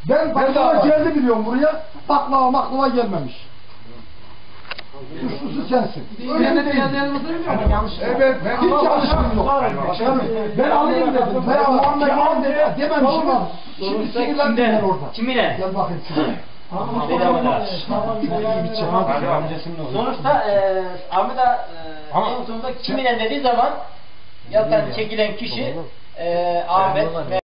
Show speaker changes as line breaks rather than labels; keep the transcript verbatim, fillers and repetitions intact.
Ben baklava geldi biliyorum buraya. Baklava baklava gelmemiş. Suçlusu sensin. Öyle de değil. Evet, ben hiç yanlışım yok. Başkanım, ben alayım dedim. Ben Muhammed Muhammed dememişim ama. Şimdi sinirlendim ben orada.
Kimine?
Gel bakayım şimdi.
Sonuçta e, Ahmet Ağa e, en sonunda kimine dediği zaman yatan çekilen kişi e, Ahmet ve